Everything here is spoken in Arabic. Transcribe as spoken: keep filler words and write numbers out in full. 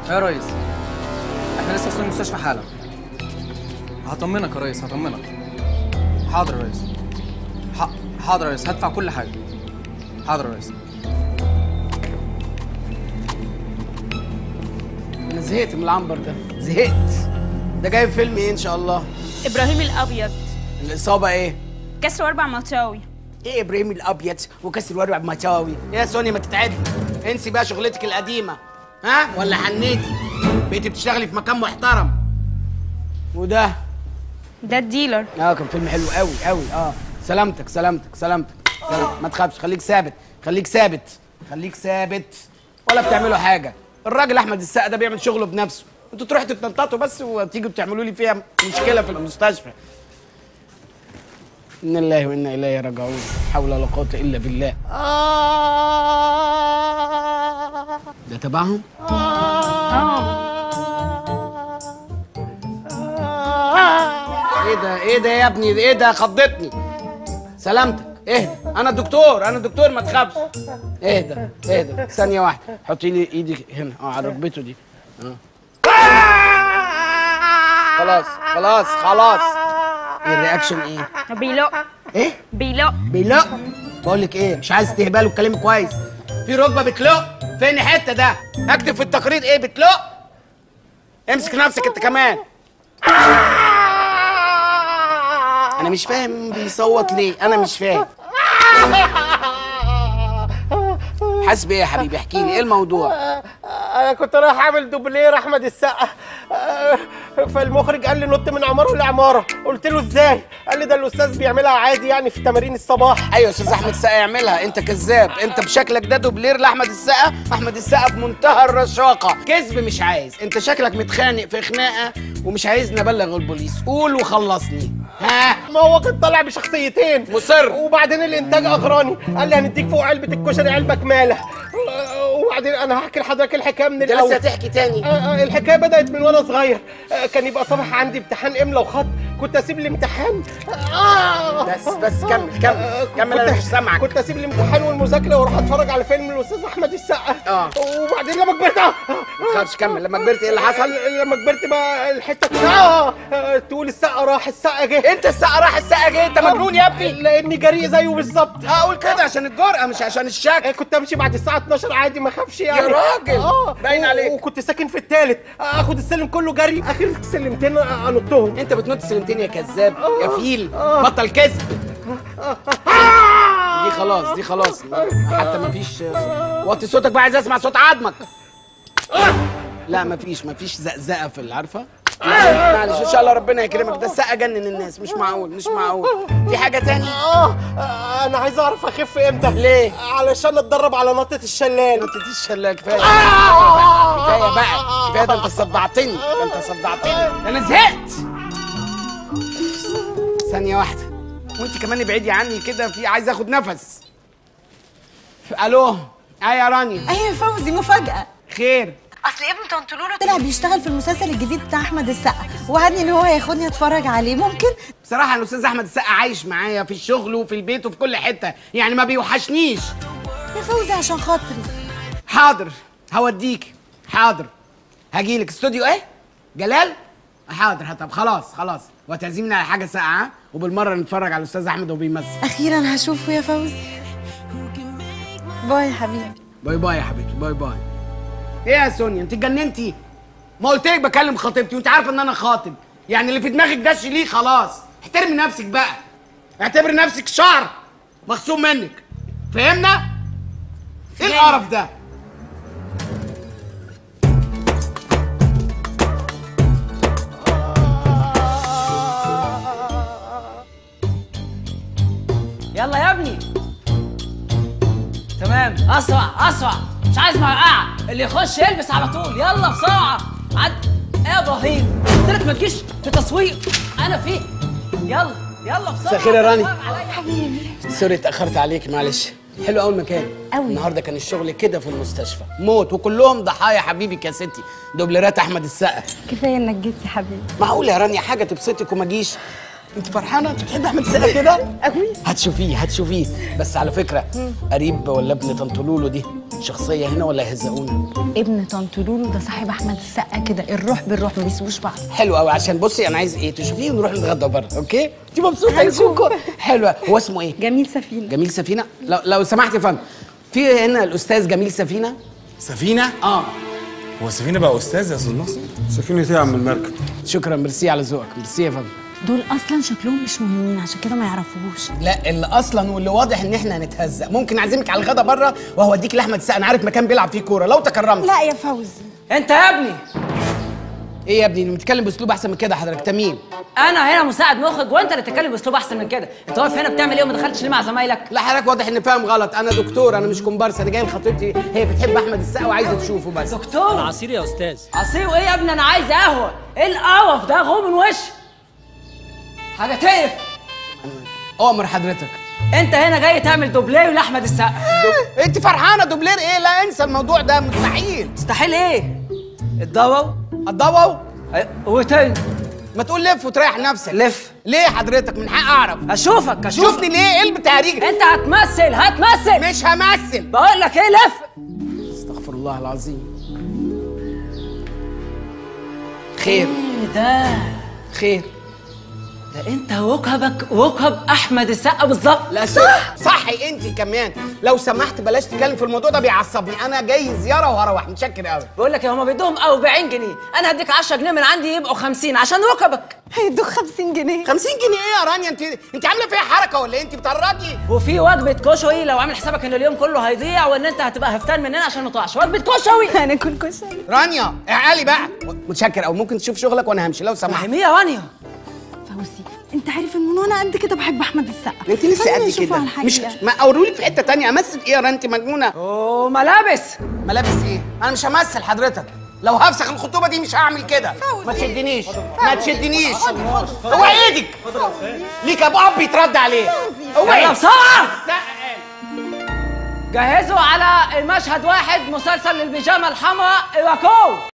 يا ريس احنا لسه واصلين المستشفى حالا. هطمنك يا ريس هطمنك. حاضر يا ريس. ح... حاضر يا ريس هدفع كل حاجه. حاضر يا ريس. انا زهقت من العنبر ده، زهقت. ده جايب فيلم ايه ان شاء الله؟ ابراهيم الابيض. الاصابه ايه؟ كسر واربع مطاوي. ايه ابراهيم الابيض وكسر واربع مطاوي؟ يا سوني ما تتعبي، انسي بقى شغلتك القديمه. ها ولا حنيتي؟ بقيتي بتشتغلي في مكان محترم. وده ده الديلر. اه كان فيلم حلو قوي قوي. اه سلامتك سلامتك سلامتك سلامتك. ما تخافش، خليك ثابت خليك ثابت خليك ثابت. ولا بتعملوا حاجه. الراجل احمد السقا ده بيعمل شغله بنفسه، انتوا تروحوا تتنططوا بس وتيجوا تعملوا لي فيها مشكله في المستشفى. إن الله وإنا إليه راجعون، لا حول ولا قوة إلا بالله. ده تبعهم؟ إيه ده؟ إيه ده يا ابني؟ إيه ده؟ خضتني. سلامتك، اهدى، أنا الدكتور، أنا الدكتور ما تخافش. اهدى، اهدى، ثانية واحدة، حطي لي إيدي هنا، أه على ركبته دي. أه. خلاص، خلاص، خلاص. إيه الرياكشن إيه؟ بيلق. ايه؟ بيلق. بيلق؟ بقول لك ايه، مش عايز تهبال وتكلمي كويس. في ركبه بتلق، فين حته ده؟ اكتب في التقرير ايه بتلق؟ امسك نفسك انت كمان. انا مش فاهم بيصوت ليه، انا مش فاهم. حاسس بايه يا حبيبي؟ احكي لي ايه الموضوع؟ انا كنت رايح اعمل دوبلير احمد السقا، فالمخرج قال لي نط من عماره لعماره. قلت له ازاي؟ قال لي ده الاستاذ بيعملها عادي يعني في تمارين الصباح. ايوه استاذ احمد السقا يعملها، انت كذاب، انت بشكلك ده دوبلير لاحمد السقا. احمد السقا في منتهى الرشاقه، كذب مش عايز. انت شكلك متخانق في خناقه ومش عايزني ابلغ البوليس، قول وخلصني. ها؟ ما هو كان طالع بشخصيتين مصر. وبعدين الانتاج اغراني، قال لي هنديك فوق علبه الكشري علبه كماله. وبعدين انا هحكي لحضرتك الحكايه من انت الاول. لسه هتحكي تاني؟ آه الحكايه بدات من وانا صغير. آه كان يبقى صباح عندي امتحان املا وخط، كنت اسيب الامتحان. آه بس بس كمل كمل آه كمل، انا مش سامعك. كنت اسيب الامتحان والمذاكره واروح اتفرج على فيلم الاستاذ احمد السقا. اه وبعدين لما كبرت اه ما تخافش كمل. لما كبرت ايه اللي حصل؟ لما كبرت بقى الحته اه تقول السقا راح السقا جه. انت السقا راح السقا جه؟ انت مجنون يا ابني. لاني جريء زيه بالظبط. هقول كده عشان الجرأه مش عشان الشك. كنت امشي بعد الساعه اتناشر عادي ما اخافش يعني. يا راجل اه باين عليك. وكنت ساكن في الثالث، اخد السلم كله جري، اخر سلمتين انطهم. انت بتنط سلمتين يا كذاب يا فيل. بطل كذب. دي خلاص دي خلاص حتى مفيش. وطي صوتك بقى، عايز اسمع صوت عظمك. لا مفيش مفيش زقزقه في العارفه. معلش ان شاء الله ربنا يكرمك. ده السقا جنن الناس، مش معقول مش معقول. في حاجه تاني؟ اه انا عايز اعرف اخف امتى. ليه؟ علشان اتدرب على نطه الشلال. نطه الشلال كفايه كفايه بقى كفايه. ده انت صدعتني، ده انت صدعتني، انا زهقت. ثانيه واحده وانت كمان ابعدي عني كده، في عايز اخد نفس. الو ايه يا رانيا؟ ايوه فوزي، مفاجأة. خير؟ اصل ابن طنط لولو طلع بيشتغل في المسلسل الجديد بتاع احمد السقا، ووعدني ان هو هياخدني اتفرج عليه. ممكن؟ بصراحه الاستاذ احمد السقا عايش معايا في الشغل وفي البيت وفي كل حته، يعني ما بيوحشنيش. يا فوزي عشان خاطري. حاضر هوديك، حاضر هجيلك. استوديو ايه؟ جلال؟ حاضر. طب خلاص خلاص، وتعزمني على حاجه ساقعه وبالمره نتفرج على الاستاذ احمد وهو بيمثل. اخيرا هشوفه يا فوزي. باي يا حبيبي. باي باي يا حبيبتي، باي باي. ايه يا سونيا انت اتجننتي؟ ما قلت لك بكلم خطيبتي وانت عارفه ان انا خاطب، يعني اللي في دماغك ده شيليه خلاص. احترمي نفسك بقى، اعتبري نفسك شعر مخصوم منك، فهمنا؟ ايه القرف ده؟ يلا يا ابني. تمام، اسرع اسرع، مش عايز مرقعه، اللي يخش يلبس على طول. يلا بسرعه. عد ايه يا ابراهيم؟ قلت لك ما تجيش في تصوير، انا فيه. يلا يلا بسرعه. مساء الخير يا راني. حبيبي. سوري اتاخرت عليك، معلش. حلو قوي المكان قوي. النهارده كان الشغل كده في المستشفى موت، وكلهم ضحايا حبيبي يا ستي، دوبلرات احمد السقا. كفايه انك جيت يا حبيبي. معقول يا رانيا حاجه تبسطك وما اجيش؟ انت فرحانه؟ انت بتحبي احمد السقا كده؟ قوي. هتشوفيه هتشوفيه. بس على فكره قريب ولا ابن طنط لولو دي شخصيه هنا ولا يهزقونا؟ ابن طنط لولو ده صاحب احمد السقا كده، الروح بالروح ما بيسيبوش بعض. حلو قوي، عشان بصي انا عايز ايه تشوفيه ونروح نتغدى بره، اوكي؟ انت مبسوطه يا شوكو؟ حلوه. هو اسمه ايه؟ جميل سفينه. جميل سفينه. لو لو سمحت يا فندم، في هنا الاستاذ جميل سفينه. سفينه؟ اه هو سفينه بقى استاذ يا استاذ محسن؟ سفينة ايه يا عم المركب؟ شكرا، ميرسي على ذوقك، ميرسي يا فندم. دول اصلا شكلهم مش مهمين عشان كده ما يعرفوهوش. لا اللي اصلا واللي واضح ان احنا هنتهزق. ممكن اعزمك على الغدا بره وهوديك لاحمد السقا، انا عارف مكان بيلعب فيه كوره لو تكرمت. لا يا فوزي. انت يا ابني ايه يا ابني بتتكلم باسلوب احسن من كده حضرتك؟ انت مين؟ انا هنا مساعد مخرج وانت اللي بتتكلم باسلوب احسن من كده. انت واقف هنا بتعمل ايه وما دخلتش ليه مع زمايلك؟ لا حضرتك واضح ان فاهم غلط، انا دكتور، انا مش كومبارس، انا جاي لخطيبتي هي بتحب احمد السقا وعايزه تشوفه بس. دكتور عصير يا استاذ. عصير ايه يا ابني؟ انا عايز قهوه. ايه القرف ده؟ غو من وشي حاجه تقف. امر حضرتك. انت هنا جاي تعمل دوبلير لاحمد السقا. انت فرحانه دوبلير ايه؟ لا انسى الموضوع ده مستحيل. مستحيل ايه؟ الضوء الضوء وتاني ما تقول لف وتريح نفسك. لف ليه حضرتك؟ من حق اعرف. اشوفك اشوفك. شوفني ليه؟ ايه البتهريج؟ انت هتمثل هتمثل. مش همثل. بقول لك ايه، لف. استغفر الله العظيم. خير. ايه ده؟ خير. ده انت وكبك وكب احمد السقا بالظبط. لا صح صحي انت كمان. لو سمحت بلاش تتكلم في الموضوع ده بيعصبني، انا جاي زياره وهروح. متشكر قوي. بقول لك هما بيدوهم أربعين جنيه، انا هديك عشرة جنيه من عندي يبقوا خمسين عشان ركبك. هيدوك خمسين جنيه. خمسين جنيه ايه يا رانيا؟ انت انت عامله فيها حركه ولا ايه؟ انت بتطردي. وفي وجبه كشري لو عامل حسابك ان اليوم كله هيضيع وان انت هتبقى هفتان مننا عشان ما تقعش. وجبه كشري. هناكل كشري. رانيا اعقلي بقى. متشكر قوي، ممكن تشوف شغلك وانا همشي لو سمحت. فهميه يا رانيا. فوزي انت عارف ان من وانا قد كده بحب احمد السقا. انت لسه قد كده مش ما اورولي في حته تانية. امثل ايه يا رانيا؟ انت مجنونه. اوه ملابس. ملابس ايه؟ انا مش همثل حضرتك. لو هفسخ الخطوبه دي مش هعمل كده. ما تشدنيش ما تشدنيش. اوعي ايدك. ليك ابو اب يترد عليه. اوعي. يلا بسرعه. جهزوا على المشهد واحد مسلسل البيجامه الحمراء. ايواكو.